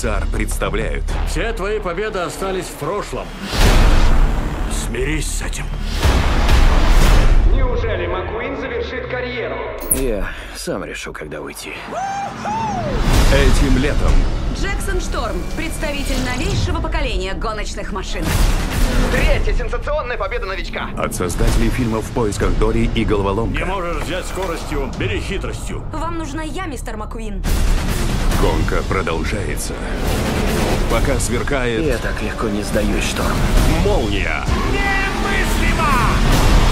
Pixar представляют Все твои победы остались в прошлом. Смирись с этим. Неужели Маккуин завершит карьеру? Я сам решу, когда уйти. этим летом. Джексон Шторм, представитель новейшего поколения гоночных машин. Третья сенсационная победа новичка. От создателей фильмов «В поисках Дори» и «Головоломка». Не можешь взять скоростью, бери хитростью. Вам нужна я, мистер Маккуин. Гонка продолжается. Пока сверкает Я так легко не сдаюсь, Шторм. молния. Немыслимо!